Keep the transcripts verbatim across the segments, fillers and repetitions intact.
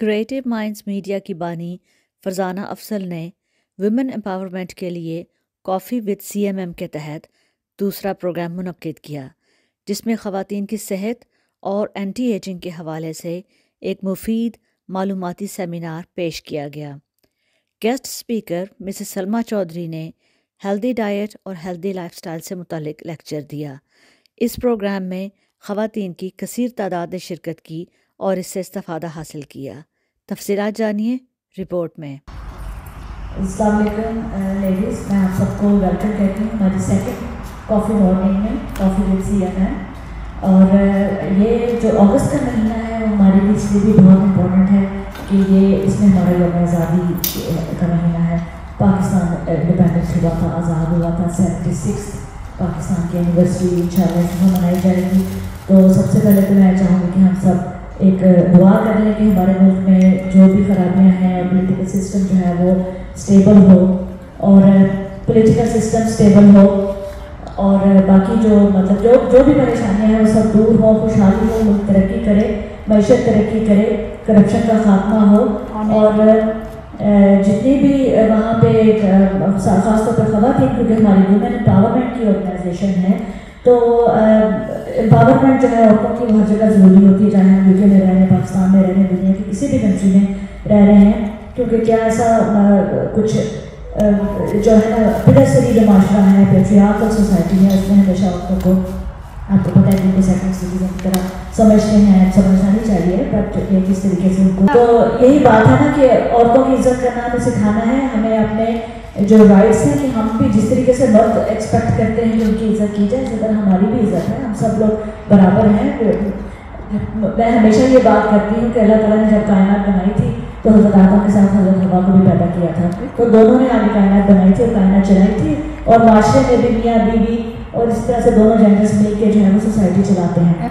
Creative minds media की बानी फरजाना अफसल ने वुमेन एम्पावरमेंट के लिए कॉफ़ी विद सीएमएम के तहत दूसरा प्रोग्राम मुनक्किद किया, जिसमें ख़वातीन की सेहत और एंटी एजिंग के हवाले से एक मुफीद मालूमाती सेमिनार पेश किया गया। Guest speaker Mrs Salma Chaudhary ने हेल्दी डाइट और हेल्दी लाइफस्टाइल से मुतालिक लेक्चर दिया। इस प्रोग्राम में ख़वातीन की कसीर तादाद ने शिरकत की और इससे इस्तिफ़ादा हासिल किया। तफसीलात जानिए रिपोर्ट में। अस्सलाम वालेकुम लेडीज़, मैं आप सबको वेलकम कहती हूँ हमारी सेकंड कॉफ़ी मॉर्निंग में, कॉफ़ी विद सीएमएम। और ये जो अगस्त का महीना है वो हमारे लिए इसलिए भी बहुत इम्पोर्टेंट है कि ये इसमें हमारा यौम आज़ादी का महीना है। पाकिस्तान इंडिपेंडेंस हुआ था, आज़ाद हुआ था। सेवेंटी सिक्स पाकिस्तान की एनिवर्सरी इंशाल्लाह इसमें मनाई जाएगी। तो सबसे पहले तो मैं चाहूँगी कि हम सब एक दुआ कर लें कि हमारे मुल्क में जो भी खराबियाँ हैं, पॉलिटिकल सिस्टम जो है वो स्टेबल हो और पॉलिटिकल सिस्टम स्टेबल हो और बाकी जो मतलब जो जो भी परेशानियाँ हैं वो सब दूर हो, खुशहाली हो, मुल्क तरक्की करे, मईशत तरक्की करे, करप्शन का खात्मा हो और जितनी भी वहाँ पे ख़ासतौर पर ख़वातीन, क्योंकि हमारी वुमेन एम्पावरमेंट की ऑर्गेनाइजेशन है, तो एम्पावरमेंट जो है औरतों की हर जगह ज़रूरी होती है, चाहे हम यूके में रह रहे हैं, पाकिस्तान में रह रहे हैं, दुनिया की किसी भी कंट्री में रह रहे हैं। क्योंकि क्या ऐसा कुछ जो है ना पिलसरी जो माशरा है, पेट्रियार्कल सोसाइटी है, उसमें हमेशा औरतों को आपको पता है कि सेकंड सिटीजन की तरह समझते हैं, समझना नहीं चाहिए, बट ये किस तरीके से उनको, तो यही बात है ना कि औरतों की इज्जत करना हमें सिखाना है। हमें अपने जो राइट्स हैं कि हम भी जिस तरीके से मर्द एक्सपेक्ट करते हैं कि उनकी इज्जत की जाए, इसी तरह हमारी भी इज्जत है, हम सब लोग बराबर हैं। मैं हमेशा ये बात करती हूँ कि अल्लाह ताला ने जब कायनात बनाई थी तो हज़रत आदम के साथ हज़रत हवा को भी पैदा किया था, तो दोनों ने आगे कायनात बनाई थी और कायनात चलाई थी, और माशरे में भी मियाँ बीवी और इस तरह से दोनों जेंडर्स मिलकर जो है वो सोसाइटी चलाते हैं।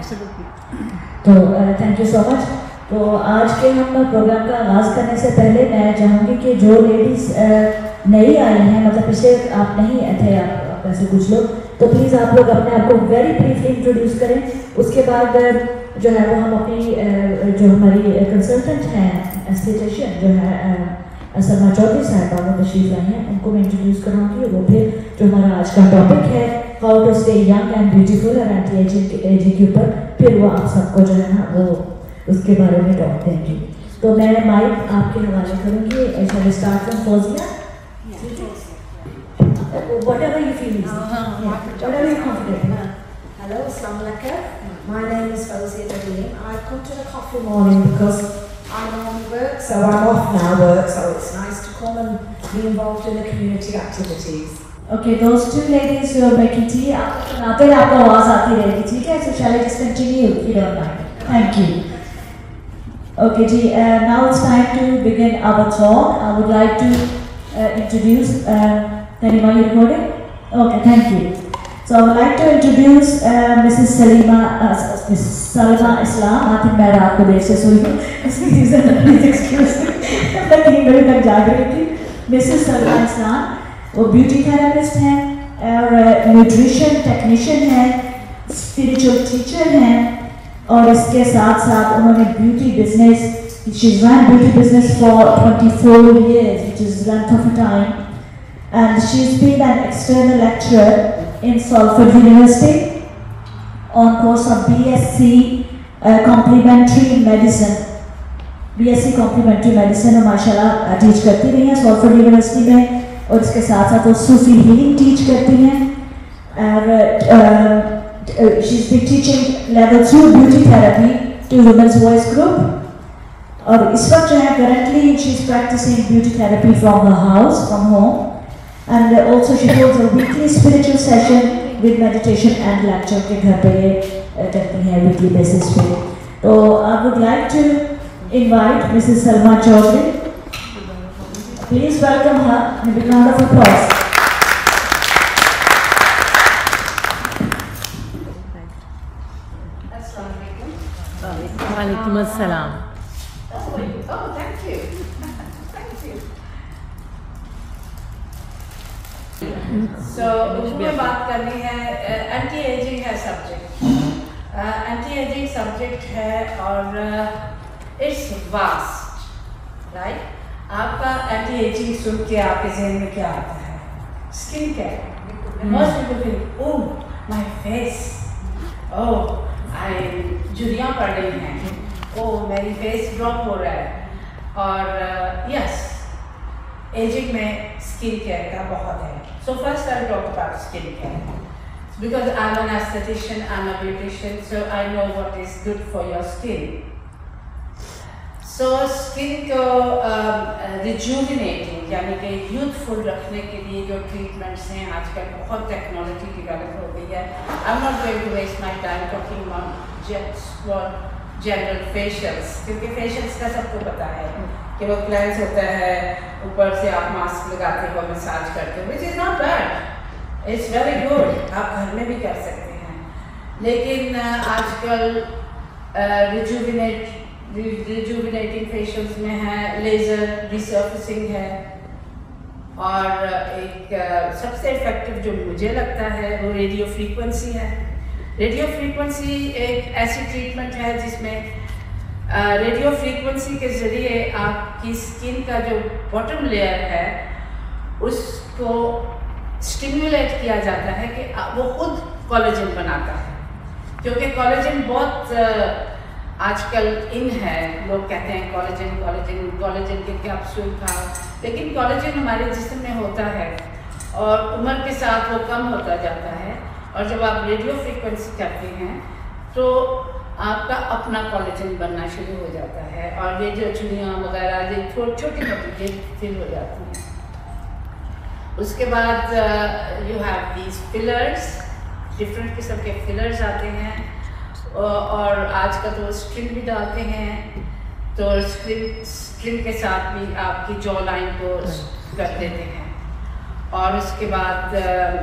तो थैंक यू सो मच। तो आज के हम प्रोग्राम का आगाज़ करने से पहले मैं चाहूँगी कि जो लेडीज़ नई आई हैं, मतलब पिछले आप नहीं थे, आप ऐसे कुछ लोग, तो प्लीज़ आप लोग अपने आप को वेरी ब्रीफली इंट्रोड्यूस करें। उसके बाद जो है वो हम अपनी जो हमारी कंसल्टेंट हैं एस्थेटिशियन जो है सलमा चौधरी साहब वो तशरीफ लाई हैं, उनको मैं इंट्रोड्यूस कराऊंगी। वो फिर जो हमारा आज का टॉपिक है how to stay young and beautiful और एंटी एजिंग एजिंग के ऊपर, फिर वो आप सबको जो है ना वो उसके बारे में टॉक देंगी। तो मैं माइक आपके हवाले करूँगी। Shall we start from Fauzia? Whatever you feel easy. Uh-huh. Yeah. Whatever you're comfortable. Hello, Assalamu alaikum. My name is Fawzia Nadeem. I've come to the coffee morning because I'm on work, so I'm off now work, so it's nice to come and be involved in the community activities. Okay, those two ladies who are making tea, आते हैं आपको आवाज़ आती रहेगी, ठीक है? So shall I just continue if you don't mind? Thank you. Okay, ji, uh, now it's time to begin our talk. I would like to uh, introduce. Uh, Narima, you recording? Okay, thank you. So I would like to introduce uh, Missus Salima, uh, Missus Salma Islam. I think मैं रात को देर से सोई हूँ, excuse me, excuse me. मैं तीन बजे तक जाग रही थी। Missus Salma Islam, वो ब्यूटी थेरेपिस्ट हैं और न्यूट्रिशन टेक्नीशियन हैं, स्पिरिचुअल टीचर हैं, और इसके साथ साथ उन्होंने beauty business, she's run beauty business for twenty-four years, which is length of a time. And she's been an external lecturer in Salford University on course of B S c uh, Complementary Medicine. B S c Complementary Medicine और माशाल्लाह teach करती रही हैं Salford University में, और इसके साथ साथ वो सूफी हीलिंग टीच करती हैं। और she's been teaching level two beauty therapy to Women's Voice Group. और इस वक्त जो है currently she's practicing beauty therapy from her house, from home. And uh, also she holds a weekly spiritual session with meditation and lecture के घर पे ये करती हैं weekly basis पे। तो I would like to invite Missus Salma Chaudhary. Please welcome her in a big round of applause. Walaikum assalam. Oh, thank you. So, उसमें बात करनी है एंटी एजिंग है सब्जेक्ट, एंटी एजिंग सब्जेक्ट है और it's vast. Right? आपका anti ageing सुन के आपके जहन में क्या आता है? Skin care. Most people think oh my face, oh I झुर्रियाँ पड़ रही हैं, ओह मेरी फेस ड्रॉप हो रहा है। और यस, एजिंग में स्किन केयर का बहुत है। So first I talk about skin care because I'm an esthetician, I'm a beautician, so I know what is good for your skin. So skin को rejuvenating यानी कि यूथफुल रखने के लिए जो ट्रीटमेंट्स हैं आजकल बहुत टेक्नोलॉजी डेवलप हो गई है। I'm not going to waste my time talking about just what general facials, क्योंकि facials का सबको पता है कि वो क्लेंस होता है, ऊपर से आप मास्क लगाते हो, मसाज करते हो, which is not bad. It's very good, आप घर में भी कर सकते हैं। लेकिन आजकल रिजुविनेट रिजुविनेटिंग फेशियल्स में है लेज़र रिसर्फेसिंग है, और एक सबसे इफेक्टिव जो मुझे लगता है वो रेडियो फ्रीक्वेंसी है। रेडियो फ्रीक्वेंसी एक ऐसी ट्रीटमेंट है जिसमें रेडियो फ्रीक्वेंसी के ज़रिए आपकी स्किन का जो बॉटम लेयर है उसको स्टिमुलेट किया जाता है कि वो खुद कोलेजन बनाता है, क्योंकि कोलेजन बहुत आजकल इन है। लोग कहते हैं कोलेजन कोलेजन कोलेजन के कैप्सूल खाओ, लेकिन कोलेजन हमारे जिस्म में होता है और उम्र के साथ वो कम होता जाता है, और जब आप रेडियो फ्रीक्वेंसी करते हैं तो आपका अपना कोलेजन बनना शुरू हो जाता है, और ये जो झुर्रियाँ वगैरह ये छोटी मोटी फिल हो जाती हैं। उसके बाद you have these fillers, different किस्म के फिलर्स आते हैं, और आजकल तो स्ट्रिंग भी डालते हैं, तो स्ट्रिंग स्ट्रिंग के साथ भी आपकी जॉ लाइन को कर देते हैं। और उसके बाद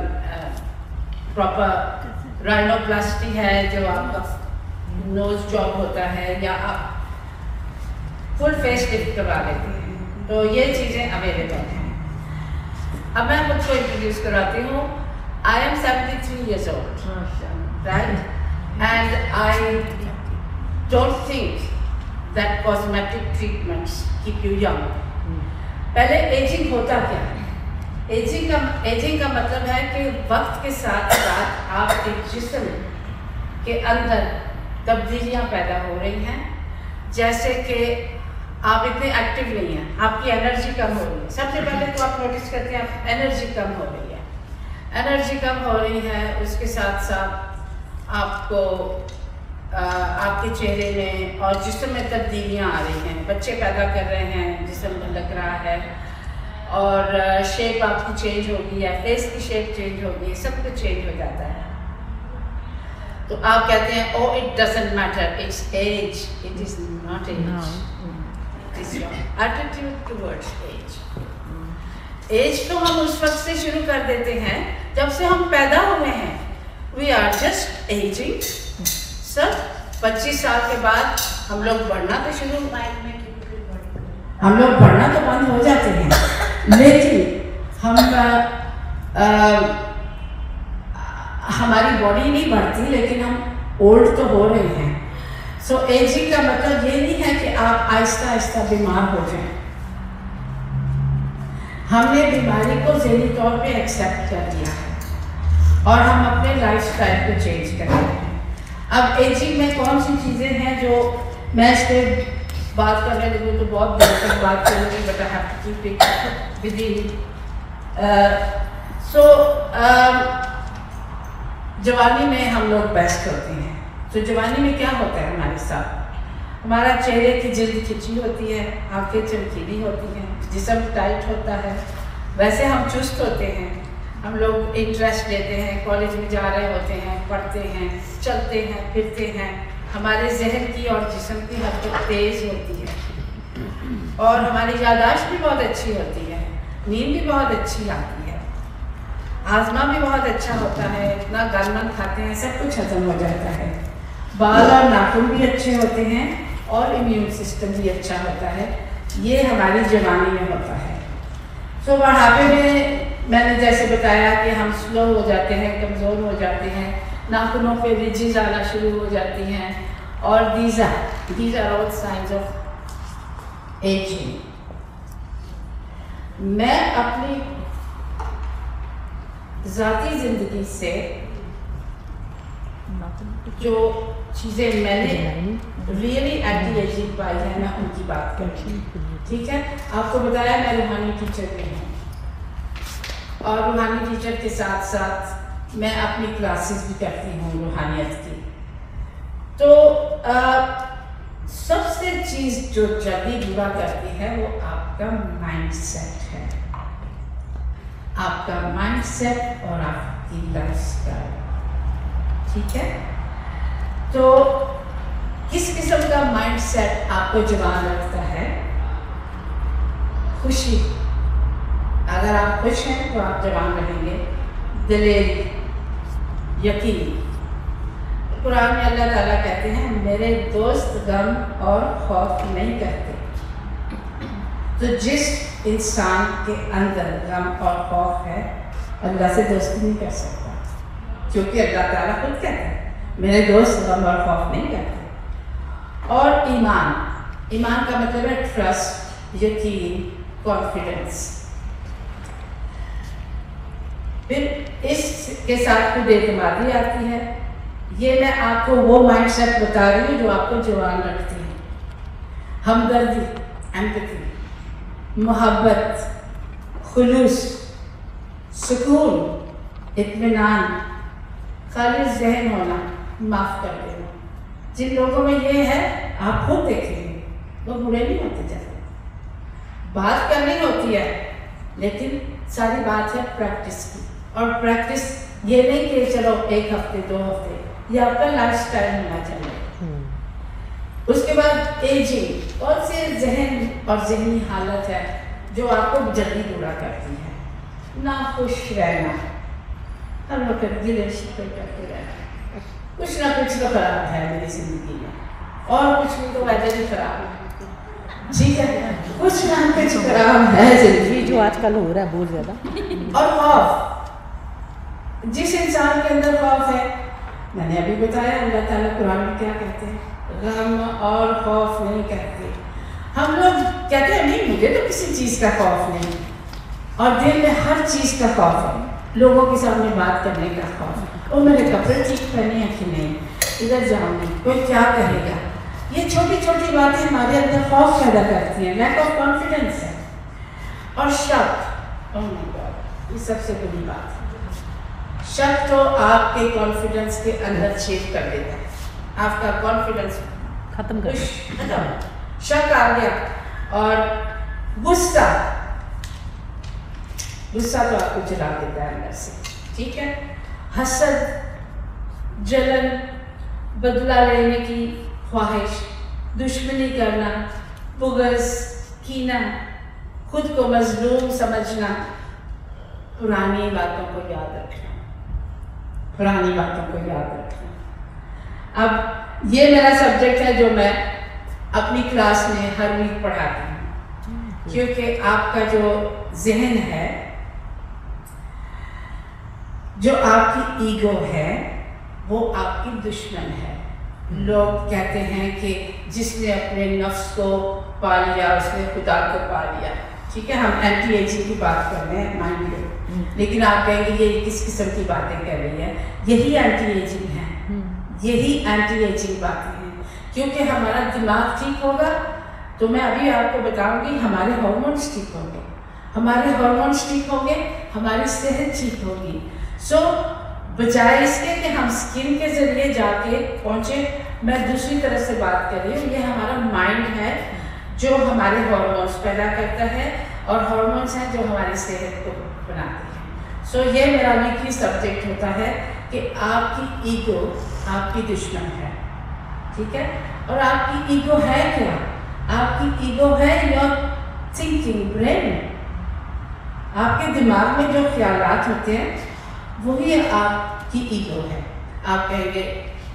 प्रॉपर राइनोप्लास्टी है, जो आपका नोज जॉब होता है, या आप फुल फेस लिफ्ट करवा लेते हैं। तो ये चीज़ें अवेलेबल हैं। अब मैं खुद को इंट्रोड्यूस कराती हूँ। I am seventy three years old, right, and I don't think that cosmetic treatments keep you young. पहले एजिंग होता क्या है? एजिंग का एजिंग का मतलब है कि वक्त के साथ साथ आपके जिस्म के अंदर तब्दीलियाँ पैदा हो रही हैं, जैसे कि आप इतने एक्टिव नहीं हैं, आपकी एनर्जी कम हो रही है। सबसे पहले तो आप नोटिस करते हैं आप एनर्जी कम हो रही है, एनर्जी कम हो रही है। उसके साथ साथ आपको आ, आपके चेहरे में और जिस्म में तब्दीलियाँ आ रही हैं, बच्चे पैदा कर रहे हैं, जिस्म लग रहा है, और शेप आपकी चेंज हो गई है, फेस की शेप चेंज हो गई है, सब कुछ चेंज हो जाता है। तो आप कहते हैं oh it doesn't matter, it's age, it is not age, it is your attitude towards age. Age तो हम उस वक्त से शुरू कर देते हैं जब से हम पैदा हुए हैं। We are just ageing. सर पच्चीस साल के बाद हम लोग बढ़ना तो शुरू हम लोग बढ़ना तो बंद हो जाते हैं, लेकिन हम आ, हमारी बॉडी नहीं बढ़ती, लेकिन हम ओल्ड तो हो रहे हैं। सो so, एजिंग का मतलब ये नहीं है कि आप आहिस्ता आहिस्ता बीमार हो जाएं। हमने बीमारी को ज़हनी तौर पे एक्सेप्ट कर लिया है और हम अपने लाइफस्टाइल को चेंज कर रहे हैं। अब एजिंग में कौन सी चीज़ें हैं जो मैं इस पर बात करने लगूँ तो बहुत देर तक बात करूँगी, but I have to keep it within. So जवानी में हम लोग बेस्ट होते हैं। तो जवानी में क्या होता है हमारे साथ? हमारा चेहरे की जिल्द खिंची होती है, आंखें चमकीली होती हैं, जिस्म टाइट होता है, वैसे हम चुस्त होते हैं, हम लोग इंटरेस्ट लेते हैं, कॉलेज में जा रहे होते हैं, पढ़ते हैं, चलते हैं, फिरते हैं, हमारे जहन की और जिस्म की हरकत तेज़ होती है और हमारी याददाश्त भी बहुत अच्छी होती है, नींद भी बहुत अच्छी आती है, आज़मा भी बहुत अच्छा होता है, इतना गलमन खाते हैं, सब कुछ खत्म हो जाता है, बाल और नाखून भी अच्छे होते हैं और इम्यून सिस्टम भी अच्छा होता है। ये हमारी जवानी में होता है। सो बुढ़ापे में मैंने जैसे बताया कि हम स्लो हो जाते हैं, कमज़ोर हो जाते हैं, नाखूनों पे रिजिज आना शुरू हो जाती हैं, और these are these are all science of ageing. मैं अपनी ज़ाती ज़िंदगी से जो चीज़ें मैंने रियली एंटी एजिंग पाई है, मैं उनकी बात करती हूँ। ठीक है, आपको बताया मैं रूहानी टीचर भी हूँ, और रूहानी टीचर के साथ साथ मैं अपनी क्लासेस भी करती हूँ रूहानियत की। तो आ, सबसे चीज़ जो जल्दी बुरा करती है वो आपका माइंडसेट है, आपका माइंडसेट और आपकी लाइफस्टाइल। ठीक है, तो किस किस्म का माइंडसेट आपको जवान रखता है? खुशी, अगर आप खुश हैं तो आप जवान रहेंगे। दिलेरी, यकीन। कुरान में अल्लाह ताला कहते हैं मेरे दोस्त गम और खौफ नहीं करते। तो जिस इंसान के अंदर गम और खौफ है अल्लाह से दोस्ती नहीं कर सकता, क्योंकि अल्लाह ताला खुद कहते हैं मेरे दोस्त गम और खौफ नहीं करते। और ईमान, ईमान का मतलब है ट्रस्ट, यकीन, कॉन्फिडेंस। फिर इसके साथ खुद एतमादी आती है। ये मैं आपको वो माइंडसेट बता रही हूँ जो आपको जवान रखती है। हमदर्दी, एम्पैथी, मोहब्बत, खुलूस, सुकून, इत्मीनान, खालिस ज़हन होना, माफ़ कर देना। जिन लोगों में ये है आप खुद देखेंगे वो बुरे नहीं होते जाते। बात करनी होती है लेकिन सारी बात है प्रैक्टिस की, और प्रैक्टिस ये नहीं कि चलो एक हफ्ते दो हफ्ते, ये आपका लाइफ स्टाइल होना चाहिए। उसके बाद एजिंग, कौन से जहन और जहनी हालत है जो आपको जल्दी बुरा करती है? ना खुश रहना, हर वक्त गिले शिकवे करते रहना, कुछ ना कुछ तो खराब है मेरी जिंदगी में, और कुछ भी तो वजह भी खराब है। ठीक है, कुछ ना कुछ खराब है जिंदगी जो आजकल हो रहा है बहुत ज्यादा। और खौफ, जिस इंसान के अंदर खौफ है, मैंने अभी बताया अल्लाह ताला कुरान में क्या कहते हैं, गम और खौफ नहीं कहते। हम लोग कहते हैं नहीं मुझे तो किसी चीज़ का खौफ नहीं, और दिल में हर चीज़ का खौफ है। लोगों के सामने बात करने का खौफ, और मेरे कपड़े ठीक पहने हैं कि नहीं, इधर जाऊंगी कोई क्या कहेगा। ये छोटी छोटी बातें हमारे अंदर खौफ पैदा करती हैं, लैक ऑफ कॉन्फिडेंस है। और शक, ओह माय गॉड, ये सबसे बड़ी बात है। शक तो आपके कॉन्फिडेंस के अंदर छेद कर देता है, आपका कॉन्फिडेंस खत्म कर खत्म। शक आ गया। और गुस्सा, गुस्सा तो आपको जला देता है अंदर से। ठीक है, हसद, जलन, बदला लेने की ख्वाहिश, दुश्मनी करना, बुग़्ज़, कीना, खुद को मजलूम समझना, पुरानी बातों को याद रखना, पुरानी बातों को याद रखना। अब ये मेरा सब्जेक्ट है जो मैं अपनी क्लास में हर वीक पढ़ाती हूँ, क्योंकि आपका जो जहन है, जो आपकी ईगो है, वो आपकी दुश्मन है। लोग कहते हैं कि जिसने अपने नफ्स को पा लिया उसने खुदा को पा लिया। ठीक है, हम एंटी एजिंग की बात कर रहे हैं माइंड लो, लेकिन आप कहेंगे ये किस किस्म की बातें कर रही है। यही एंटी एजिंग है, यही एंटी एजिंग बातें हैं, क्योंकि हमारा दिमाग ठीक होगा तो मैं अभी आपको बताऊंगी हमारे हार्मोन्स ठीक होंगे, हमारे हार्मोन्स ठीक होंगे, हमारी सेहत ठीक होगी। सो so, बजाय इसके कि हम स्किन के जरिए जाके पहुँचे, मैं दूसरी तरह से बात कर रही हूँ। ये हमारा माइंड है जो हमारे हार्मोन्स पैदा करता है, और हार्मोन्स हैं जो हमारी सेहत को बनाते हैं। सो so, ये मेरा वीकली सब्जेक्ट होता है कि आपकी ईगो आपकी दुश्मन है। ठीक है, और आपकी ईगो है क्या? आपकी ईगो है योर थिंकिंग ब्रेन। आपके दिमाग में जो ख्यालात होते हैं वही आपकी ईगो है। आप कहेंगे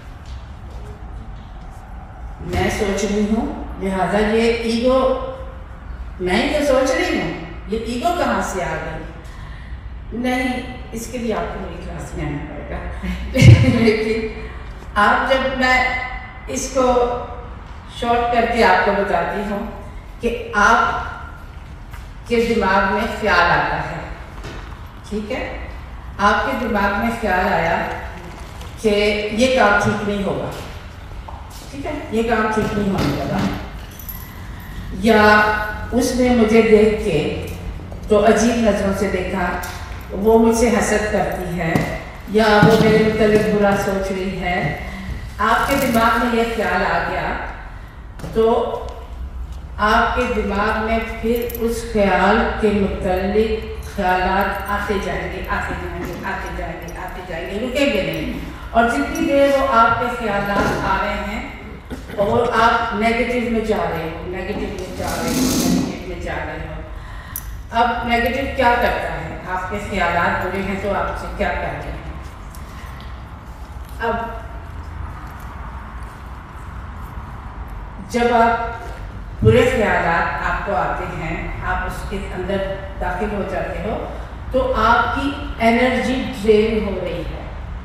मैं सोच रही हूँ लिहाजा ये ईगो, मैं ही तो सोच रही हूँ, ये ईगो कहाँ से आ गई? नहीं, इसके लिए आपको मेरी क्लास में आना पड़ेगा। लेकिन आप जब मैं इसको शॉर्ट करके आपको बताती हूँ कि आप के दिमाग में ख्याल आता है, ठीक है, आपके दिमाग में ख्याल आया कि ये काम ठीक नहीं होगा, ठीक है, ये काम ठीक नहीं होने लगा, या उसने मुझे देख के तो अजीब नज़रों से देखा, वो मुझसे हसद करती है, या वो मेरे मुताबिक बुरा सोच रही है, आपके दिमाग में ये ख्याल आ गया तो आपके दिमाग में फिर उस ख्याल के मुताबिक ख्यालात आते जाएंगे आते जाएंगे आते जाएंगे आते जाएंगे, रुकेंगे नहीं। और जितनी देर वो आपके ख्यालात आ रहे हैं और आप नेगेटिव में जा रहे हो नेगेटिव में जा रहे हो नेगेटिव में जा रहे हो अब नेगेटिव क्या करता है, आपके ख्यालात बुरे हैं तो आपसे क्या कर रहे हैं। अब जब आप बुरे ख्यालात आपको आते हैं, आप उसके अंदर दाखिल हो जाते हो तो आपकी एनर्जी ड्रेन हो रही है।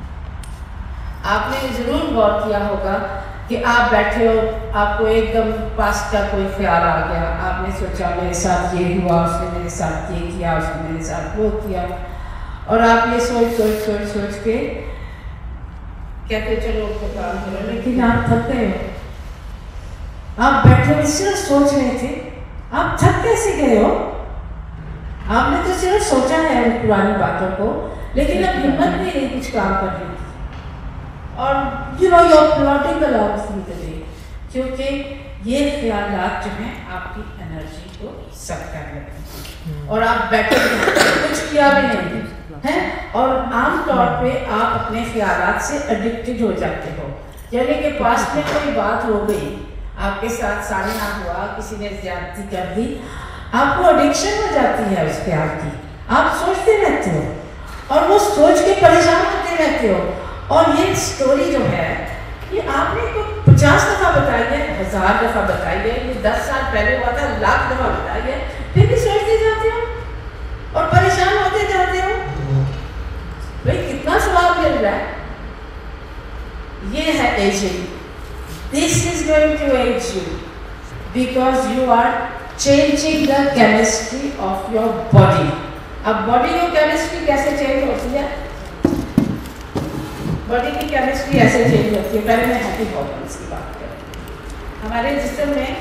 आपने ज़रूर गौर किया होगा कि आप बैठे हो, आपको एकदम पास का कोई ख्याल आ गया, आपने सोचा मेरे साथ ये हुआ, उसने मेरे साथ ये किया, उसने मेरे साथ वो किया, और आप ये सोच सोच सोच सोच के कहते चलो उसको काम करो, लेकिन आप थक गए हो। आप बैठे हुए सिर्फ सोच रहे थे, आप थक कैसे गए हो? आपने तो सिर्फ सोचा है उन पुरानी बातों को, लेकिन अब हिम्मत नहीं रही कुछ काम करने की। और you know your plotting aloud through the day, क्योंकि ये ख्यालात जो हैं आपकी एनर्जी को सक कर लेते हैं और आप बैठे कुछ किया भी नहीं है। और आमतौर पे आप अपने ख्यालात से एडिक्टेड हो जाते हो, यानी कि पास्ट में कोई बात हो गई, आपके साथ सामना हुआ, किसी ने ज्यादती कर दी, आपको एडिक्शन हो जाती है उस प्यार की, आप सोचते रहते हो और वो सोच के परेशान होते रहते हो। और ये स्टोरी जो है ये आपने तो पचास दफ़ा बताई है, हज़ार दफ़ा बताई है, ये दस साल पहले हुआ था, लाख दफ़ा बताई है, फिर भी सोचते जाते हो और परेशान होते जाते हो। भाई कितना स्वाब मिल रहा है। ये है ageing. This is going to age you because you are changing the chemistry of your body. अब बॉडी की केमिस्ट्री कैसे चेंज होती है? बॉडी की केमिस्ट्री ऐसे चेंज होती है। पहले मैं हैप्पी हॉर्मोन्स की बात करूँ। हमारे जिस्म में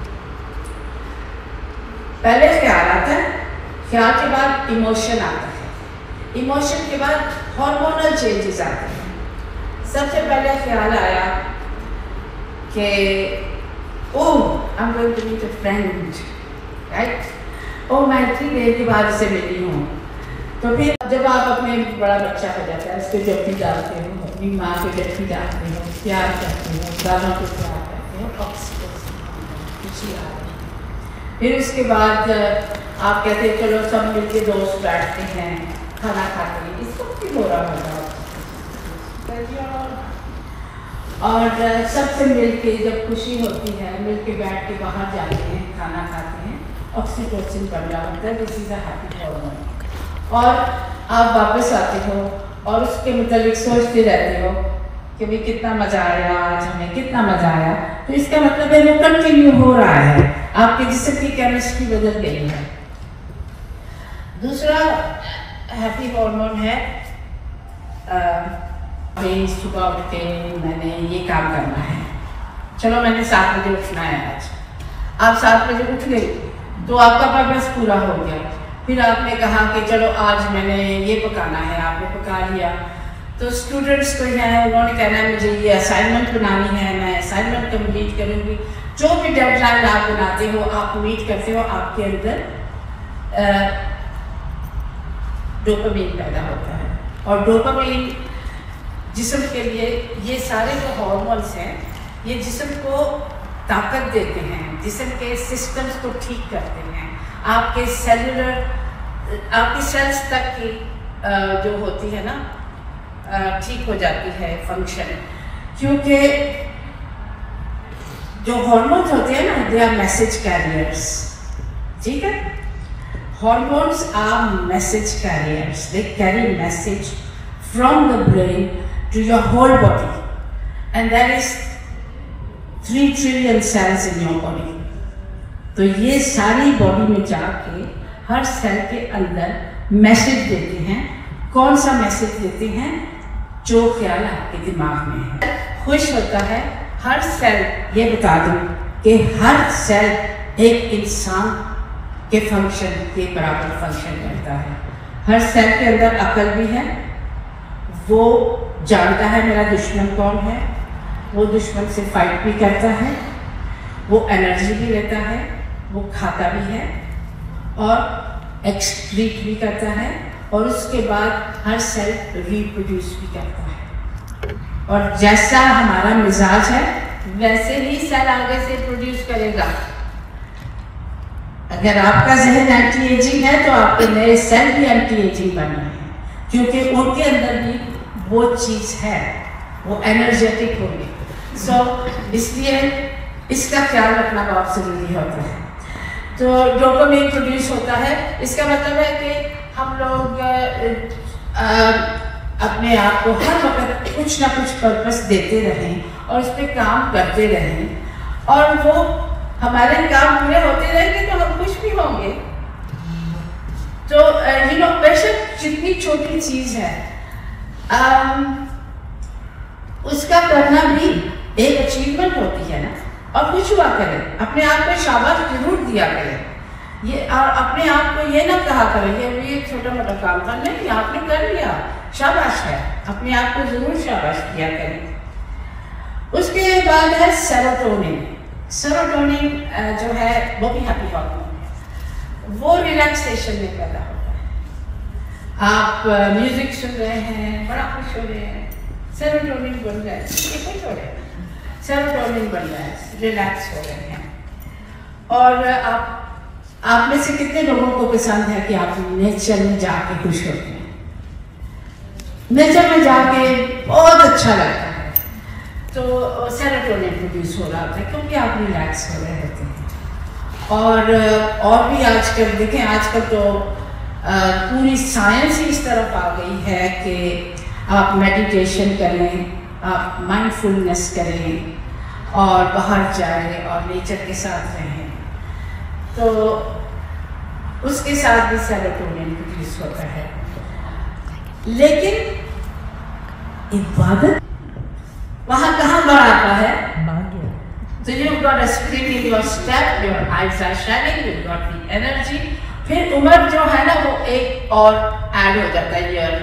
पहले ख्याल आता है, ख्याल के बाद इमोशन आता है, इमोशन के बाद हार्मोनल चेंजेस आते हैं। सबसे पहले ख्याल आया कि oh I am going to meet a friend, right, oh मैं इतनी देर के बाद से मिली हूँ। तो फिर जब आप अपने बड़ा बच्चा हो जाता है, उसको जब भी डालते हो, अपनी माँ को जब भी डालते हो, प्यार करते हो, दादा को प्यार करते हो, ऑक्सीटोसिन खुशी आ रही है। फिर उसके बाद आप कहते हैं चलो सब मिलके दोस्त बैठते हैं, खाना खाते हैं, इसको भी हो रहा होगा। और सबसे मिलके जब खुशी होती है, मिलके बैठ के बाहर जाते हैं, खाना खाते हैं, ऑक्सीटोसिन बढ़ रहा होता है, this is a happy hormone. और आप वापस आते हो और उसके मुताबिक सोचते रहते हो कि भाई कितना मज़ा आया आज हमें, कितना मज़ा आया। तो इसका मतलब है वो कंटिन्यू हो रहा है, आपके जिस्म की केमिस्ट्री बदल गई है। दूसरा हैप्पी हार्मोन है भाई सुबह उठ के मैंने ये काम करना है, चलो मैंने सात बजे उठना है आज। आप सात बजे उठ गए तो आपका पर्पस पूरा हो गया। फिर आपने कहा कि चलो आज मैंने ये पकाना है, आपने पका लिया। तो स्टूडेंट्स को हैं, उन्होंने कहना है मुझे ये असाइनमेंट बनानी है, मैं असाइनमेंट कंप्लीट करूँगी। जो भी डेडलाइन आप बनाते हो, आप मीट करते हो, आपके अंदर डोपामीन पैदा होता है। और डोपामीन जिस्म के लिए, ये सारे जो हार्मोन्स हैं ये जिस्म को ताकत देते हैं, जिस्म के सिस्टम्स को ठीक करते हैं, आपके सेलुलर, आपकी सेल्स तक की जो होती है ना ठीक हो जाती है फंक्शन। क्योंकि जो हार्मोन्स होते हैं ना, दे आर मैसेज कैरियर्स, ठीक है। Hormones are message carriers, they carry message from the brain to your whole body, and there is three trillion cells in your body. तो ये सारी बॉडी में जाके हर सेल के अंदर मैसेज देते हैं। कौन सा मैसेज देते हैं? जो ख्याल आपके दिमाग में है। खुश होता है हर सेल, ये बता दूं कि हर सेल एक इंसान के फंक्शन के बराबर फंक्शन करता है। हर सेल के अंदर अकल भी है, वो जानता है मेरा दुश्मन कौन है, वो दुश्मन से फाइट भी करता है, वो एनर्जी भी लेता है, वो खाता भी है और एक्सक्रीट भी करता है, और उसके बाद हर सेल रिप्रोड्यूस भी करता है। और जैसा हमारा मिजाज है वैसे ही सेल आगे से प्रोड्यूस करेगा। अगर आपका जहन एंटी एजिंग है तो आपके नए सेल भी एंटी एजिंग बन रहे हैं, क्योंकि उनके अंदर भी वो चीज़ है, वो एनर्जेटिक होगी। सो so, इसलिए इसका ख्याल रखना बहुत ज़रूरी होता है। तो डोपामाइन प्रोड्यूस होता है, इसका मतलब है कि हम लोग आ, अपने आप को हर वक्त कुछ ना कुछ पर्पस देते रहें और उस पर काम करते रहें, और वो हमारे काम पूरे होते रहेंगे तो हम खुश भी होंगे। तो यू नो बेशक जितनी छोटी चीज़ है आ, उसका करना भी एक अचीवमेंट होती है ना। और कुछ हुआ करें, अपने आप को शाबाश जरूर दिया करें। ये और अपने आप को ये ना कहा करें ये भी एक छोटा मोटा काम था, नहीं आपने कर लिया, शाबाश है। अपने आप को जरूर शाबाश दिया करें। उसके बाद है सेरोटोनिन। सेरोटोनिन जो है वो भी हैप्पी हार्मोन है, वो रिलैक्सेशन में पैदा होता है। आप म्यूजिक सुन रहे हैं, बड़ा खुश हो रहे हैं, सेरोटोनिन बन रहा है, खुश हो रहे हैं, सेरोटोनिन बन रहा है, रिलैक्स हो रहे हैं। और आप आप में से कितने लोगों को पसंद है कि आप नेचर में जाके खुश होते हैं? नेचर में जाके बहुत अच्छा लगता है, तो सेरोटोनिन प्रोड्यूस हो रहा होता है क्योंकि आप रिलैक्स हो रहे होते हैं। और और भी आजकल देखें, आजकल तो आ, पूरी साइंस ही इस तरफ आ गई है कि आप मेडिटेशन करें, आप माइंडफुलनेस करें और बाहर जाएं और नेचर के साथ रहें, तो उसके साथ भी सेरोटोनिन प्रोड्यूस होता है। लेकिन इबादत वहाँ कहाँ बढ़ाता है? So you've got a spring in your step, your eyes are shining, you've got the energy. फिर उम्र जो है ना वो एक और ऐड हो जाता है year.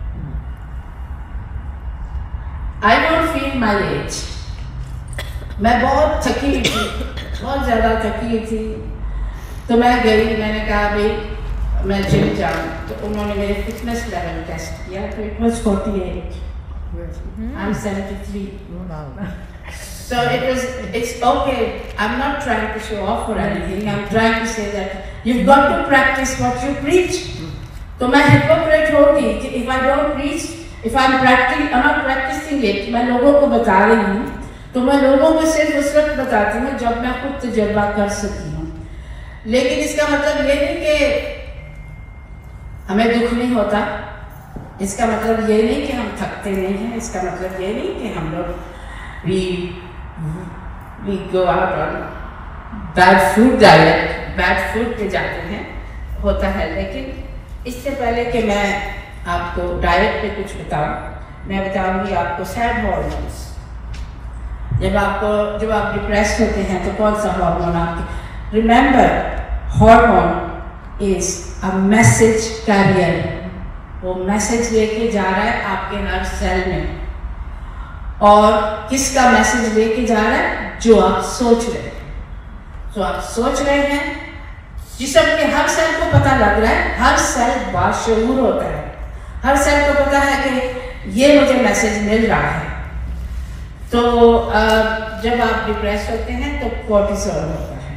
I don't feel my age. मैं बहुत थकी हुई थी, बहुत ज़्यादा थकी हुई थी, तो मैं गई, मैंने कहा भाई मैं जिम जाऊँ, तो उन्होंने मेरे फिटनेस लेवल टेस्ट किया, तो it was forty-eight. I'm seventy-three. So it was, it's okay. I'm not trying to show off or anything. I'm trying to say that you've got to practice what you preach. तो मैं hypocrite होगी कि if I don't preach, if I'm practicing, I'm not practicing it, मैं लोगों को बता रही हूँ, तो मैं लोगों को सिर्फ उस वक्त बताती हूँ जब मैं खुद तजुर्बा कर सकती हूँ। लेकिन इसका मतलब ये नहीं कि हमें दुख नहीं होता, इसका मतलब ये नहीं कि हम थकते नहीं हैं, इसका मतलब ये नहीं कि हम लोग we we go out on bad food diet, bad food पे जाते हैं, होता है। लेकिन इससे पहले कि मैं आपको डाइट पे कुछ बताऊं, मैं बताऊंगी आपको सैड हार्मोन्स। जब आपको जब आप डिप्रेस होते हैं तो कौन सा हार्मोन आपके? Remember, hormone is a message carrier. वो मैसेज लेके जा रहा है आपके हर सेल में, और किसका मैसेज लेके जा रहा है? जो आप सोच रहे हैं। जो आप सोच रहे हैं, जिसम के हर सेल को पता लग रहा है, हर सेल बाशऊर होता है, हर सेल को पता है कि ये मुझे मैसेज मिल रहा है। तो जब आप डिप्रेस होते हैं तो कोर्टिसोल होता है।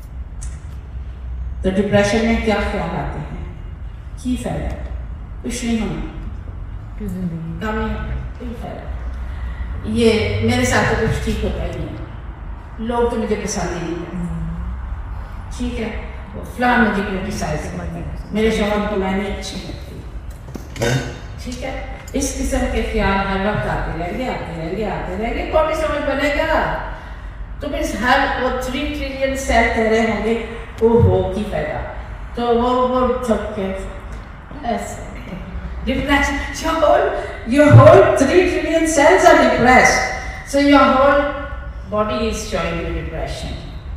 तो डिप्रेशन में क्या ख्याल आते हैं? की फायदा? कुछ नहीं होना, कम नहीं फायदा, ये मेरे साथ तो कुछ ठीक होता ही नहीं, लोग तो मुझे पसंद ही नहीं करते, ठीक है, वो फलान मुझे क्रिटिसाइज करते हैं, मेरे शौहर को मैं नहीं अच्छी लगती, ठीक है। इस किस्म के ख्याल हर वक्त आते रहेंगे आते रहेंगे आते रहेंगे कोर्टिसोल बनेगा, तो फिर हर वो थ्री ट्रिलियन सेल तेरे होंगे, ओहो की फायदा, तो वो वो थक के ऐसे depressed. Your whole your whole three trillion cells are depressed. So your whole body is showing you depression.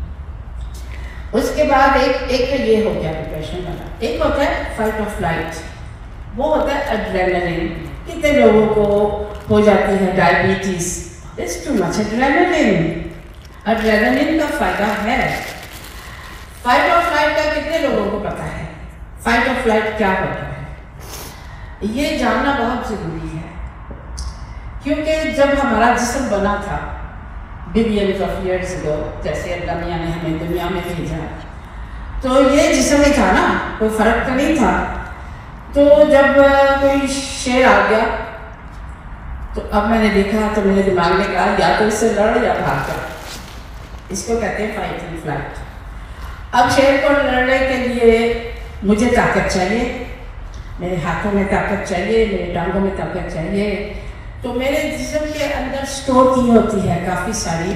उसके बाद एक एक तो ये हो गया डिप्रेशन वाला। एक होता है फाइट और फ्लाइट, वो होता है एड्रेनलिन। कितने लोगों को हो जाती है diabetes, it's too much adrenaline. Adrenaline का फायदा है। फाइट और फ्लाइट का कितने लोगों को पता है? फाइट और फ्लाइट क्या होता है ये जानना बहुत जरूरी है, क्योंकि जब हमारा जिस्म बना था बिलियंस ऑफ ईयर्स अगो, जैसे अल्लाह मियां ने हमें दुनिया में भेजा, तो ये जिस्म ही था ना, कोई फर्क तो नहीं था। तो जब कोई शेर आ गया तो अब मैंने देखा तो मेरे दिमाग ने कहा या तो इससे लड़ या भाग कर। इसको कहते हैं फाइट एंड फ्लाइट। अब शेर को लड़ने के लिए मुझे ताकत चाहिए, मेरे हाथों में ताकत चाहिए, मेरे टांगों में ताकत चाहिए। तो मेरे जिस्म के अंदर स्टोर की होती है काफ़ी सारी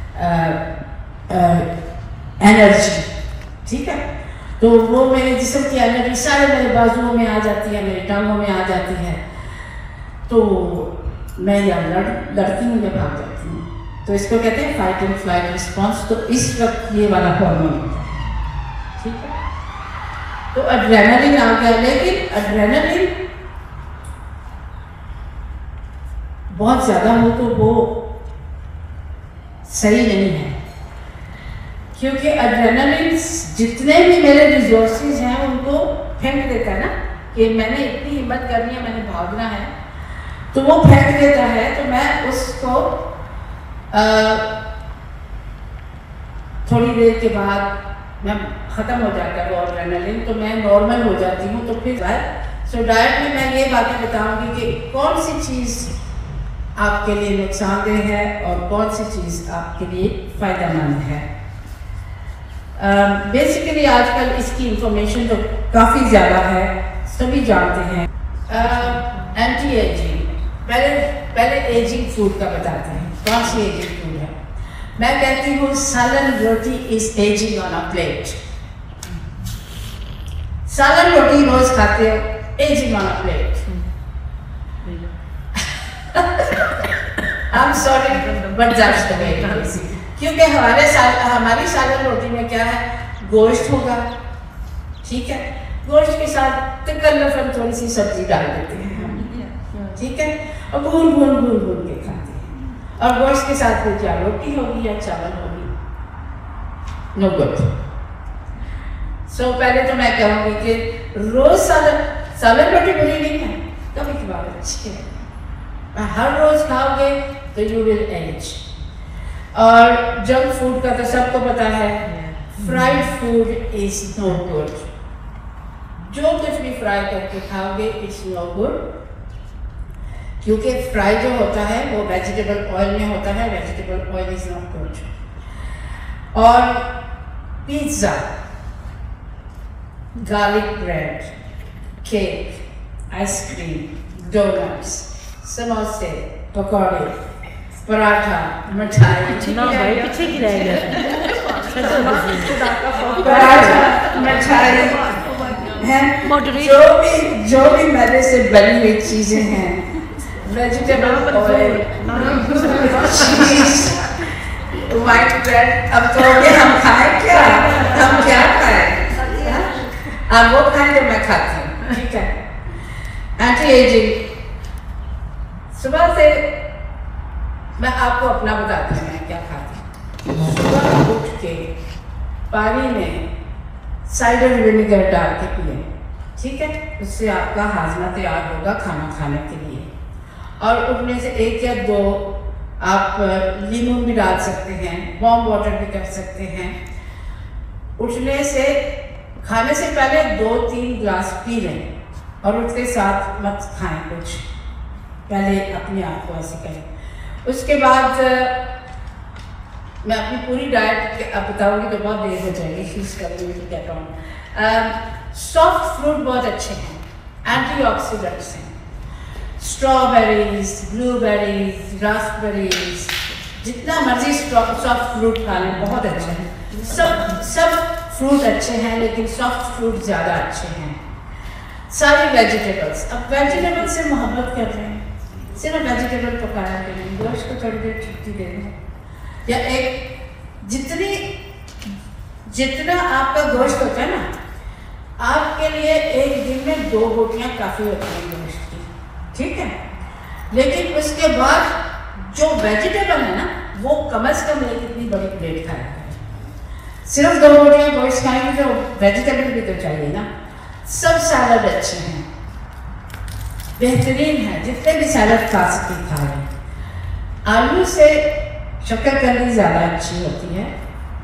एनर्जी, ठीक है। तो वो मेरे जिस्म की एनर्जी सारे मेरे बाजुओं में आ जाती है, मेरे टांगों में आ जाती है। तो मैं या लड़ लड़ती हूँ या भाग जाती हूँ। तो इसको कहते हैं फाइट एंड फ्लाइट रिस्पॉन्स। तो इस वक्त ये वाला हार्मोन होता है, ठीक है। तो एड्रेनलिन आ गया, लेकिन एड्रेनलिन बहुत ज़्यादा हो तो वो सही नहीं है, क्योंकि एड्रेनलिन जितने भी मेरे रिसोर्सेज हैं उनको फेंक देता है ना, कि मैंने इतनी हिम्मत करनी है, मैंने भागना है, तो वो फेंक देता है। तो मैं उसको आ, थोड़ी देर के बाद मैं ख़त्म हो जाता है वो एड्रेनलिन, तो मैं नॉर्मल हो जाती हूँ। तो फिर सो डाइट में मैं ये बातें बताऊंगी कि कौन सी चीज़ आपके लिए नुकसानदेह है और कौन सी चीज़ आपके लिए फ़ायदेमंद है। बेसिकली uh, आजकल इसकी इंफॉर्मेशन तो काफ़ी ज़्यादा है, सभी जानते हैं। एंटी एजिंग, पहले पहले एजिंग फूड का बताते हैं, कौन सी एजिंग फूड है। मैं कहती हूँ salan roti is ageing on a plate. सालन रोटी रोज खाते हो, ageing on a plate. I'm sorry, but that's the way it is. क्योंकि हमारे साल हमारी सालन रोटी में क्या है, गोश्त होगा, ठीक है। गोश्त के साथ तकल्लुफ़न थोड़ी सी सब्जी डाल देते हैं, ठीक है, और भून भून भून भून के खाते हैं। और गोश्त के साथ फिर क्या रोटी होगी या चावल होगी, नो गुड। सो पहले तो मैं कहूँगी कि रोज सालन सालन रोटी बुरी नहीं है, कभी कभार अच्छी है। हर रोज खाओगे तो यू विल एज। और जंक फूड का तो सबको पता है, fried food is no good. जो कुछ भी फ्राई करके खाओगे इट्स नो गुड, क्योंकि फ्राई जो होता है वो वेजिटेबल ऑयल में होता है, vegetable oil is not good. और pizza, garlic bread, cake, ice cream, doughnuts, समोसे, पकौड़े, पराठा, मिठाई, ना भाई पीछे की रह गया पराठा, मिठाई हैं, जो भी जो भी मैदे से बनी हुई चीजें हैं, vegetable oil, cheese, white bread. अब तो हम खाएं क्या, हम क्या खाएं, आप वो खाएं जो मैं खाती हूँ, ठीक है। एंटी एजिंग, सुबह से मैं आपको अपना बताती हूँ मैं क्या खाती हूँ। सुबह उठ के पानी में साइडर विनेगर डाल के पिए, ठीक है, उससे आपका हाजमा तैयार होगा खाना खाने के लिए। और उठने से एक या दो आप लीमू भी डाल सकते हैं, वार्म वाटर भी कर सकते हैं। उठने से खाने से पहले दो तीन ग्लास पी लें और उठते साथ मत खाएं कुछ, पहले अपने आप को ऐसे करें। उसके बाद मैं अपनी पूरी डाइट अब बताऊंगी तो बहुत देर हो जाएगी। सॉफ्ट फ्रूट बहुत अच्छे हैं, एंटीऑक्सीडेंट्स हैं। स्ट्रॉबेरीज, ब्लूबेरीज, रास्पबेरीज, जितना मर्जी सॉफ्ट फ्रूट खा लें बहुत अच्छा है। सब सब फ्रूट अच्छे हैं लेकिन सॉफ्ट फ्रूट ज़्यादा अच्छे हैं। सारे वेजिटेबल्स, अब वेजिटेबल से मोहब्बत कर रहे हैं, सिर्फ वेजिटेबल पकाया करें, गोश्त को थोड़ी देर छुट्टी दे दें, या एक जितनी जितना आपका गोश्त होता है ना, आपके लिए एक दिन में दो रोटियां काफ़ी होती हैं गोश्त की, ठीक है। लेकिन उसके बाद जो वेजिटेबल है ना, वो कम से कम एक इतनी बड़ी प्लेट खाया करें। सिर्फ दो रोटियां गोश्त खाएंगे तो वेजिटेबल भी तो चाहिए ना। सब सैलड अच्छे हैं, बेहतरीन है, जितने भी सैलड खा सकते खाएं। आलू से शक्करकंदी ज़्यादा अच्छी होती है।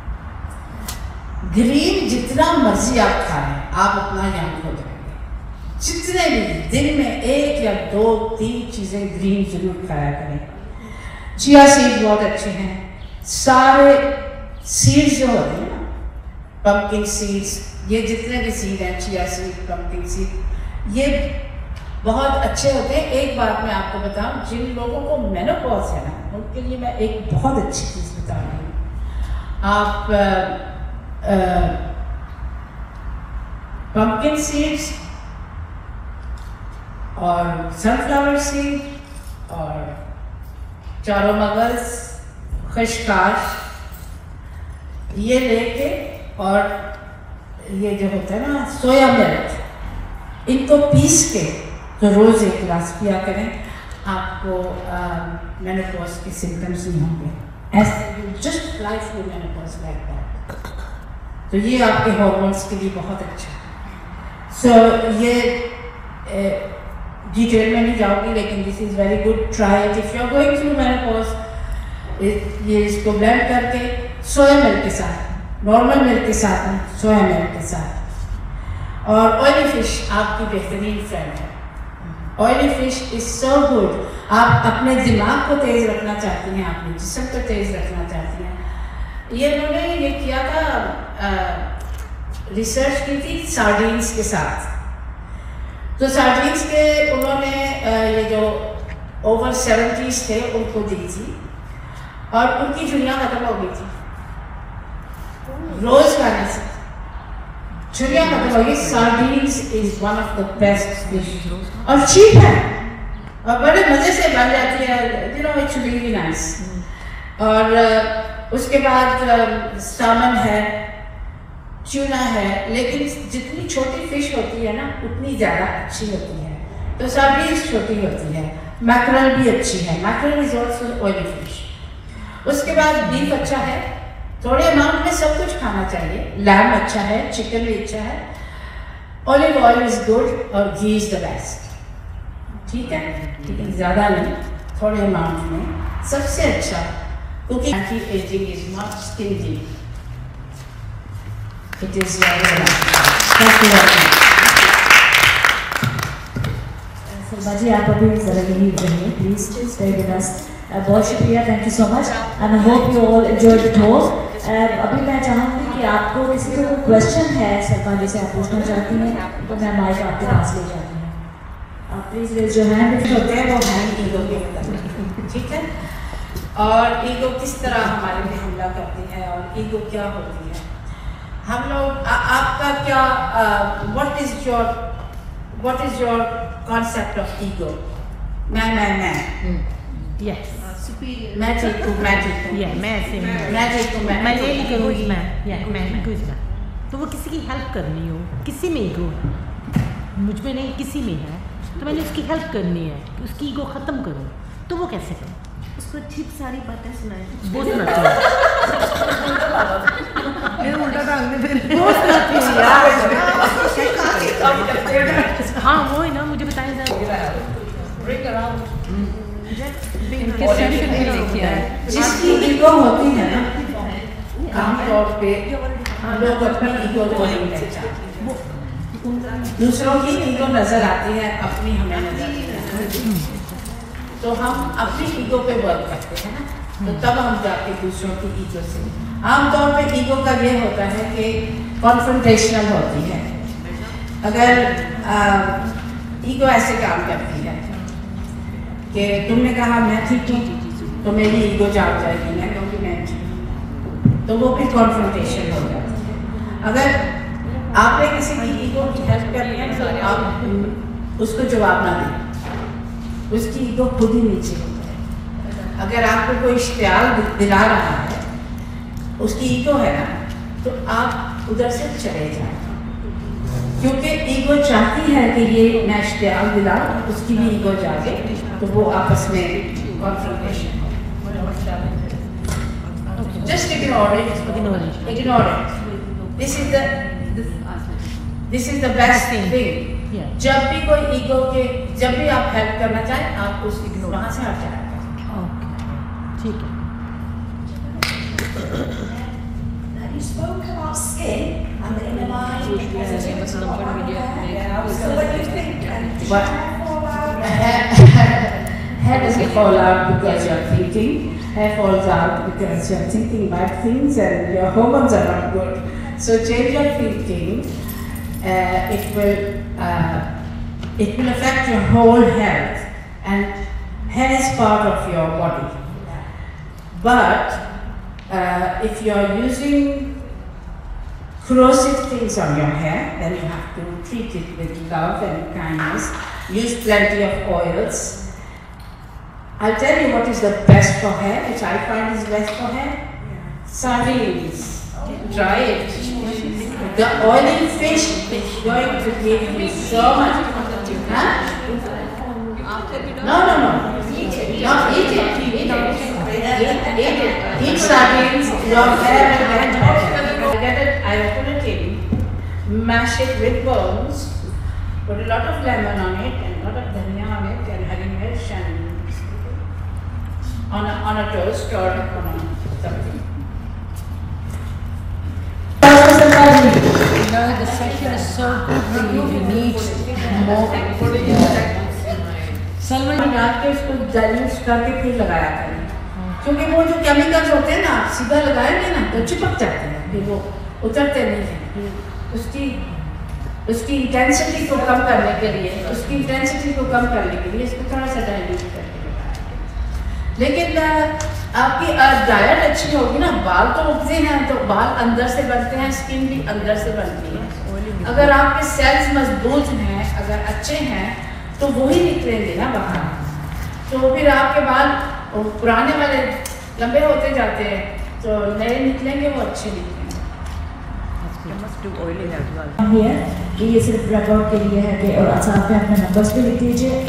ग्रीन जितना मर्जी आप खाएं, आप उतना यंग हो जाएंगे। जितने भी दिन में एक या दो तीन चीज़ें ग्रीन जरूर खाया करें। चिया सीड बहुत अच्छे हैं। सारे सीड्स जो होते हैं ना, पम्पकिन सीड्स, ये जितने भी सीड हैं, चिया सीड, पम्पकिन सीड, ये बहुत अच्छे होते हैं। एक बात मैं आपको बताऊं, जिन लोगों को मेनोपॉज है ना, उनके लिए मैं एक बहुत अच्छी चीज़ बता रही हूँ। आप पम्पकिन सीड्स और सनफ्लावर सीड और चारों मगज, खशकाश, ये लेके और ये जो होता है ना सोया मिल्क, इनको पीस के तो रोज़ एक गिलास पिया करें। आपको मेनोपॉज के सिम्टम्स नहीं होंगे। ऐसे just life with menopause like that. तो ये आपके हार्मोन्स के लिए बहुत अच्छा है। सो so, ये डिटेल में नहीं जाऊँगी, लेकिन this is very good, try it if you are going through menopause. ये इसको ब्लेंड करके सोया मिल्क के साथ, नॉर्मल मिल्क के साथ नहीं, सोया मिल्क के साथ। और ऑयली फिश आपकी बेहतरीन फ्रेंड है। Oily fish is so good. आप अपने दिमाग को तेज़ रखना चाहती हैं, अपने जिस्म को तेज़ रखना चाहती हैं। ये उन्होंने ये किया था, आ, रिसर्च की थी सार्डीन्स के साथ। तो सार्डीन्स के उन्होंने आ, ये जो ओवर सेवेंटीज़ थे उनको दी थी और उनकी झुर्रियाँ खत्म हो गई थी रोज़ खाने से। झुर्रियाँ खत्म हो गई। Sardines is one of the best fish और चीप है और बड़े मज़े से बन जाती है, you know, it's really nice. और उसके बाद सामन है, चूना है, लेकिन जितनी छोटी फिश होती है ना उतनी ज़्यादा अच्छी होती है। तो सार्डीन्स छोटी होती है। मैकरल भी अच्छी है, mackerel is also oily fish. उसके बाद बीफ अच्छा है, थोड़े अमाउंट में सब कुछ खाना चाहिए। लैम अच्छा है, चिकन भी अच्छा है। ऑलिव ऑयल इज गुड और घी इज द बेस्ट, ठीक है, लेकिन ज़्यादा नहीं, थोड़े अमाउंट में सबसे अच्छा। क्योंकि anti ageing is not skin deep, it is Salma ji, आप अभी जरा यही रहिए प्लीज, स्टे विद अस। बहुत शुक्रिया, thank you so much and I hope you all enjoyed the talk. अभी मैं चाहूँगी कि आपको किसी को कोई क्वेश्चन है सलमा जी से आप पूछना चाहती हैं तो मैं माइक आपके पास ले जाती हूँ। आप प्लीज रेज योर हैंड। होते हैं वो हैंड ईगो के अंदर, ठीक है। और ईगो किस तरह हमारे पे हमला करती है और ईगो क्या होती है। हम लोग आ, आपका क्या, what is your what is your concept of ego? मैं मैं मैं यस, मैं ठीक हूँ, मैं ठीक हूँ, या मैं ऐसे में मैं ठीक हूँ, मैं मैं ये नहीं करूँगी, मैं या मैं मैं कुछ ना, तो वो किसी की हेल्प करनी हो, किसी में ईगो है, मुझ में नहीं किसी में है, तो मैंने उसकी हेल्प करनी है कि उसकी ईगो ख़त्म करूँ, तो वो कैसे करूँ? उसको अच्छी सारी बातें सुनाए, वो सुनाती हूँ, उल्टा टांग में फिर वो सुनाती हूँ यार। हाँ वो है ना, मुझे बताया जाए जिसकी ईगो होती है ना, आमतौर पे लोग अपनी ईगो को नहीं पहचानते, दूसरों की ईगो नजर आती है, अपनी हमें नजर नहीं आती। तो हम अपनी ईगो पे वर्क करते हैं ना, तो तब हम जाके दूसरों की ईगो से। आमतौर पे ईगो का ये होता है कि कॉन्फ्रंटेशनल होती है। अगर ईगो ऐसे काम करती है कि तुमने कहा मैं ठीक हूँ तो मेरी ईगो जाग जाएगी, मैं क्योंकि मैं ठीक हूँ, तो वो फिर कॉन्फ्रंटेशन हो जाती है। अगर आपने किसी की ईगो की हेल्प करनी है तो आप उसको जवाब ना दें, उसकी ईगो खुद ही नीचे हो जाए। अगर आपको कोई इश्तियाल दिला रहा है, उसकी ईगो है ना, तो आप उधर से चले जाएं, क्योंकि ईगो चाहती है कि ये मैं इश्तियाल दिलाऊं, उसकी भी ईगो जागे, तो वो आपस में confrontation. Just ignore it. Ignore it. Ignore it. This is the, the this is the best thing. Yeah. जब भी कोई ईगो के, जब भी आप हेल्प करना चाहें, आप उस इग्नोर वहाँ से हट जाएगा। Okay. ठीक है। You spoke about skin and the inner mind. Yeah, so what do you think? What? Hair doesn't fall out because you're thinking. Hair falls out because you're thinking bad things and your hormones are not good. So change your thinking. Uh, it will uh, it will affect your whole health, and hair is part of your body. But uh, if you're using corrosive things on your hair, then you have to treat it with love and kindness. Use plenty of oils. I'll tell you what is the best for hair, which I find is best for hair. Sardines. Try it. The oily fish is going to give you so much. Huh? No, no, no. Eat it. No, eat it. Eat it. Eat, eat it. Eat sardines. Your hair will get better. I get it. I put it in. Mash it with bones. Put a lot of lemon on it and a lot of dhania on it and honey milk and on a, on a toast or on a something. No, the session is so good for you. You need more. Salman डाल के उसको dilute करके फिर लगाया करें, क्योंकि वो जो केमिकल्स होते हैं ना, आप सीधा लगाएंगे ना तो चिपक जाते हैं, फिर वो उतरते नहीं हैं। उसकी उसकी इंटेंसिटी को कम करने के लिए उसकी इंटेंसिटी को कम करने के लिए इसको थोड़ा सा डाइल्यूट करके लगाया। लेकिन आपकी डाइट अच्छी होगी ना, बाल तो उगते हैं तो बाल अंदर से बनते हैं, स्किन भी अंदर से बनती है। अगर आपके सेल्स मजबूत हैं, अगर अच्छे हैं, तो वो ही निकलेंगे ना बाहर, तो फिर आपके बाल पुराने वाले लंबे होते जाते हैं, तो नए निकलेंगे, वो अच्छे निकलेंगे। कि ये सिर्फ रिकॉर्ड के लिए है कि, और अच्छा आप अपने नंबर्स भी लिख दीजिए,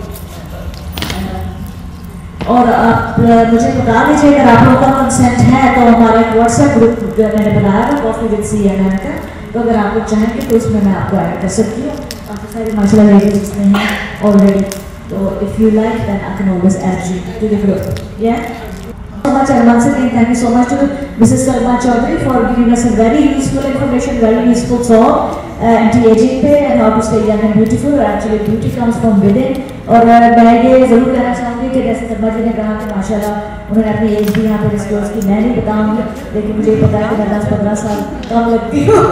और आप मुझे बता दीजिए अगर आप लोगों का कंसेंट है तो हमारा एक व्हाट्सएप ग्रुप मैंने बनाया था coffee with C N N का, तो अगर आप लोग चाहेंगे तो उसमें मैं आपको ऐड कर सकती हूँ। काफ़ी सारी माशाल्लाह लेडीज इसमें हैं ऑलरेडी, तो if you like then I can always add you to the group. या so much, and once again thank you so much to Missus Salma Chaudhary for giving us a very useful information, very useful talk uh, anti-aging पे and how to stay young and beautiful. Actually beauty comes from within। और मैं ये ज़रूर कहना चाहूँगी कि जैसे सलमा जी ने कहा कि माशाल्लाह उन्होंने अपनी एज भी यहाँ पर डिस्क्लोज की, मैं नहीं बताऊँगी, लेकिन मुझे पता है कि मैं दस पंद्रह साल कम लगती हूँ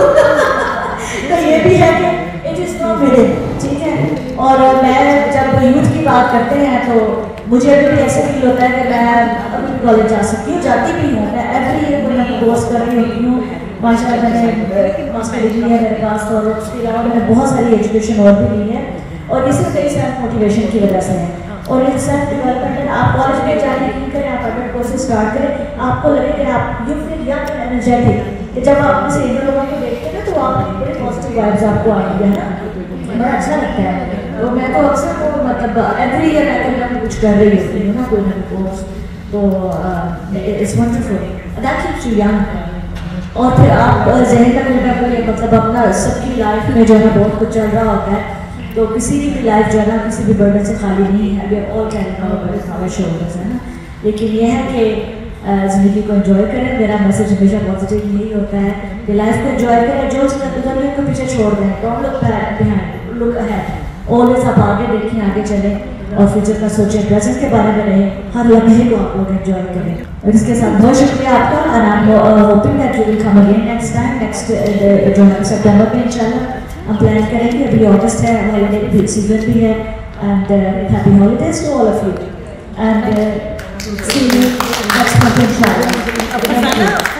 तो ये भी है कि इट इज़ फ्रॉम विदिन, ठीक है। और मैं जब यूथ की बात करते हैं तो मुझे अभी भी ऐसे फील होता है कि मैं अभी कॉलेज जा सकती हूँ, जाती भी हूँ, मैं एवरी ईयर कोई मैं कोर्स कर रही होती हूँ। माशाल्लाह मैंने मास्टर डिग्री है मेरे पास, और उसके अलावा मैंने बहुत सारी एजुकेशन और भी ली है, और ये सिर्फ मेरी सेल्फ मोटिवेशन की वजह से है। और ये सेल्फ डेवलपमेंट, आप कॉलेज में जाने की करें, आप अडल्ट कोर्सेज स्टार्ट करें, आपको लगे कि आप you feel young and energetic, कि जब आप अपने सीनियर लोगों को देखते हैं तो आप बड़े पॉजिटिव वाइब्स आपको आएंगे, है ना, बड़ा अच्छा लगता है। तो मैं तो अक्सर तो मतलब एवरी ईयर मैं कभी ना कुछ कर रही होती हूँ ना, कोई ना कोर्स, तो it's wonderful, that keeps you young. और फिर आप जहन का कोई ना कोई मतलब अपना सबकी लाइफ में जो है बहुत कुछ चल रहा होता है, तो किसी की भी लाइफ जो है ना किसी भी बर्डन से खाली नहीं है, we are all carrying our burden on our shoulders, है ना। लेकिन ये है कि ज़िंदगी को एंजॉय करें, मेरा मैसेज हमेशा पॉजिटिव यही होता है कि लाइफ को एंजॉय करें, जो चीज़ें गुजर रही को पीछे छोड़ दें, don't look behind, look ahead, always आप आगे देखें, आगे चलें और फ्यूचर का सोचें, प्रेजेंट के बारे में रहें, हर लम्हे को आप लोग एंजॉय करें। और इसके साथ बहुत शुक्रिया आपका, और I am hoping that you will come again next time, next जो है सितंबर में इंशाल्लाह हम प्लान करेंगे। अभी अगस्त है, हॉलीडे सीजन भी है, and happy holidays to all of you, and see you next month इंशाल्लाह।